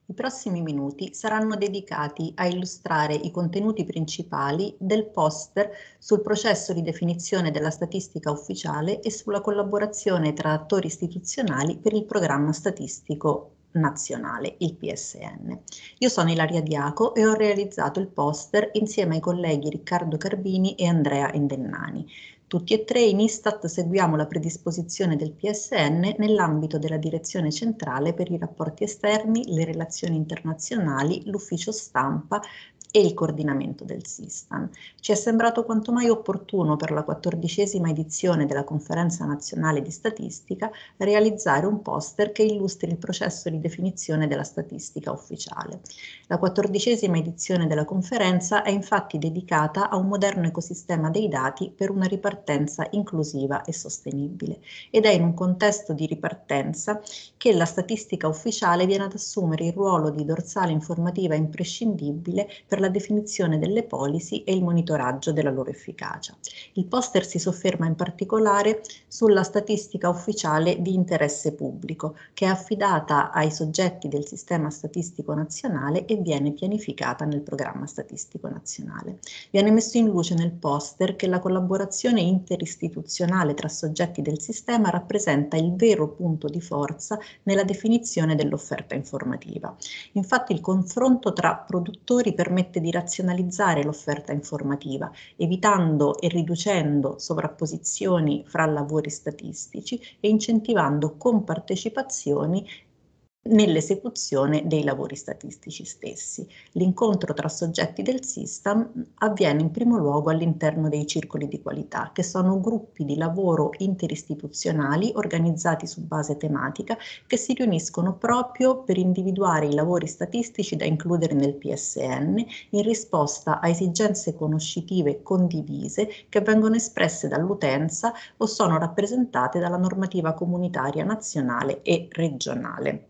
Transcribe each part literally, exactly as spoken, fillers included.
I prossimi minuti saranno dedicati a illustrare i contenuti principali del poster sul processo di definizione della statistica ufficiale e sulla collaborazione tra attori istituzionali per il programma statistico nazionale, il P S N. Io sono Ilaria Diaco e ho realizzato il poster insieme ai colleghi Riccardo Carbini e Andrea Endennani. Tutti e tre in Istat seguiamo la predisposizione del P S N nell'ambito della Direzione Centrale per i rapporti esterni, le relazioni internazionali, l'ufficio stampa e il coordinamento del Sistan. Ci è sembrato quanto mai opportuno per la quattordicesima edizione della Conferenza Nazionale di Statistica realizzare un poster che illustri il processo di definizione della statistica ufficiale. La quattordicesima edizione della conferenza è infatti dedicata a un moderno ecosistema dei dati per una ripartenza inclusiva e sostenibile, ed è in un contesto di ripartenza che la statistica ufficiale viene ad assumere il ruolo di dorsale informativa imprescindibile per la definizione delle policy e il monitoraggio della loro efficacia. Il poster si sofferma in particolare sulla statistica ufficiale di interesse pubblico, che è affidata ai soggetti del sistema statistico nazionale e viene pianificata nel programma statistico nazionale. Viene messo in luce nel poster che la collaborazione interistituzionale tra soggetti del sistema rappresenta il vero punto di forza nella definizione dell'offerta informativa. Infatti il confronto tra produttori permette di razionalizzare l'offerta informativa, evitando e riducendo sovrapposizioni fra lavori statistici e incentivando compartecipazioni nell'esecuzione dei lavori statistici stessi. L'incontro tra soggetti del Sistam avviene in primo luogo all'interno dei circoli di qualità, che sono gruppi di lavoro interistituzionali organizzati su base tematica che si riuniscono proprio per individuare i lavori statistici da includere nel P S N in risposta a esigenze conoscitive condivise che vengono espresse dall'utenza o sono rappresentate dalla normativa comunitaria nazionale e regionale.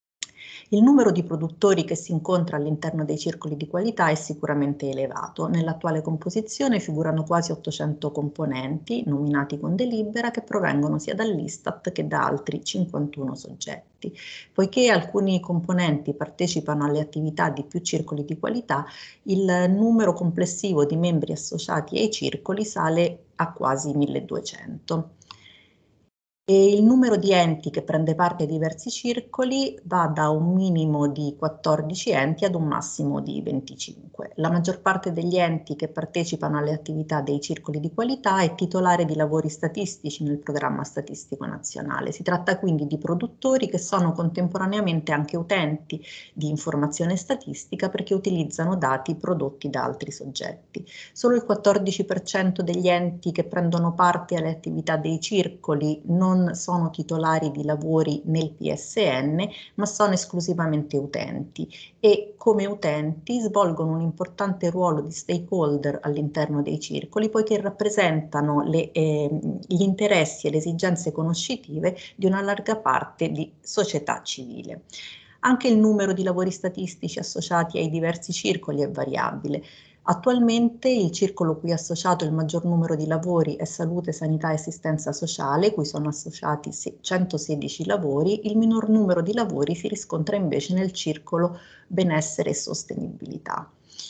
Il numero di produttori che si incontra all'interno dei circoli di qualità è sicuramente elevato. Nell'attuale composizione figurano quasi ottocento componenti, nominati con delibera, che provengono sia dall'Istat che da altri cinquantuno soggetti. Poiché alcuni componenti partecipano alle attività di più circoli di qualità, il numero complessivo di membri associati ai circoli sale a quasi milleduecento. E il numero di enti che prende parte ai diversi circoli va da un minimo di quattordici enti ad un massimo di venticinque. La maggior parte degli enti che partecipano alle attività dei circoli di qualità è titolare di lavori statistici nel programma statistico nazionale. Si tratta quindi di produttori che sono contemporaneamente anche utenti di informazione statistica perché utilizzano dati prodotti da altri soggetti. Solo il quattordici per cento degli enti che prendono parte alle attività dei circoli non non sono titolari di lavori nel P S N, ma sono esclusivamente utenti e come utenti svolgono un importante ruolo di stakeholder all'interno dei circoli, poiché rappresentano le, eh, gli interessi e le esigenze conoscitive di una larga parte di società civile. Anche il numero di lavori statistici associati ai diversi circoli è variabile. Attualmente il circolo cui è associato il maggior numero di lavori è Salute, Sanità e Assistenza Sociale, cui sono associati centosedici lavori. Il minor numero di lavori si riscontra invece nel circolo Benessere e Sostenibilità.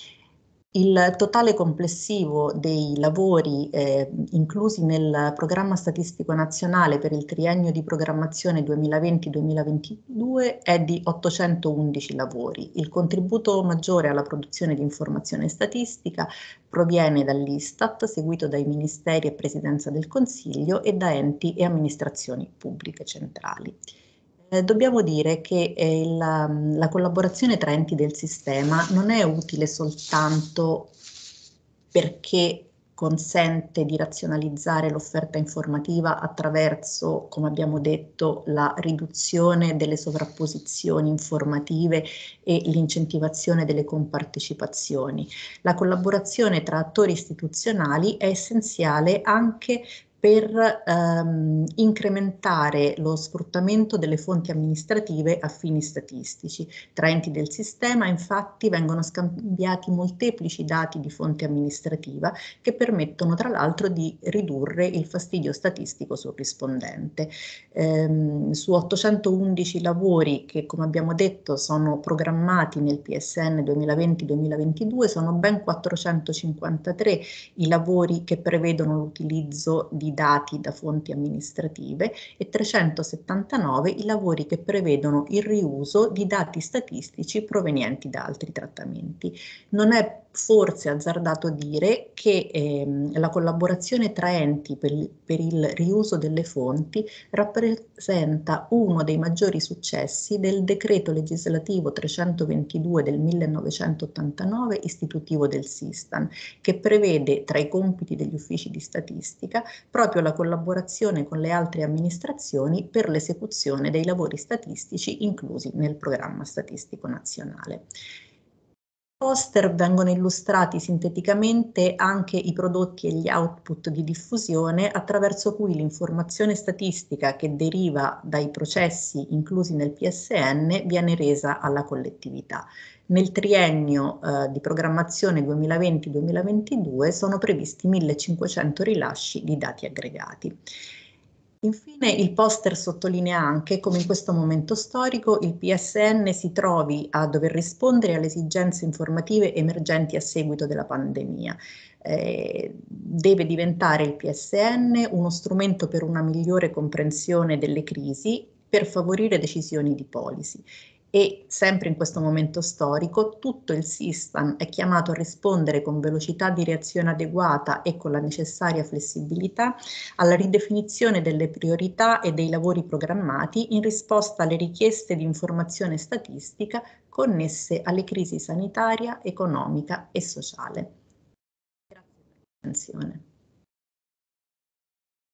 Il totale complessivo dei lavori eh, inclusi nel programma statistico nazionale per il triennio di programmazione duemilaventi duemilaventidue è di ottocentoundici lavori. Il contributo maggiore alla produzione di informazione statistica proviene dall'Istat, seguito dai Ministeri e Presidenza del Consiglio e da enti e amministrazioni pubbliche centrali. Eh, dobbiamo dire che eh, la, la collaborazione tra enti del sistema non è utile soltanto perché consente di razionalizzare l'offerta informativa attraverso, come abbiamo detto, la riduzione delle sovrapposizioni informative e l'incentivazione delle compartecipazioni. La collaborazione tra attori istituzionali è essenziale anche per ehm, incrementare lo sfruttamento delle fonti amministrative a fini statistici. Tra enti del sistema, infatti, vengono scambiati molteplici dati di fonte amministrativa che permettono tra l'altro di ridurre il fastidio statistico sul rispondente. Ehm, su ottocentoundici lavori che, come abbiamo detto, sono programmati nel P S N duemilaventi duemilaventidue, sono ben quattrocentocinquantatré i lavori che prevedono l'utilizzo di dati da fonti amministrative e trecentosettantanove i lavori che prevedono il riuso di dati statistici provenienti da altri trattamenti. Non è forse azzardato dire che ehm, la collaborazione tra enti per, per il riuso delle fonti rappresenta uno dei maggiori successi del decreto legislativo trecentoventidue del millenovecentottantanove istitutivo del Sistan, che prevede tra i compiti degli uffici di statistica proprio la collaborazione con le altre amministrazioni per l'esecuzione dei lavori statistici inclusi nel programma statistico nazionale. Poster vengono illustrati sinteticamente anche i prodotti e gli output di diffusione attraverso cui l'informazione statistica che deriva dai processi inclusi nel P S N viene resa alla collettività. Nel triennio eh, di programmazione duemilaventi duemilaventidue sono previsti millecinquecento rilasci di dati aggregati. Infine il poster sottolinea anche come in questo momento storico il P S N si trovi a dover rispondere alle esigenze informative emergenti a seguito della pandemia. Eh, deve diventare il P S N uno strumento per una migliore comprensione delle crisi, per favorire decisioni di policy. E sempre in questo momento storico tutto il Sistan è chiamato a rispondere con velocità di reazione adeguata e con la necessaria flessibilità alla ridefinizione delle priorità e dei lavori programmati in risposta alle richieste di informazione statistica connesse alle crisi sanitaria, economica e sociale. Grazie per l'attenzione.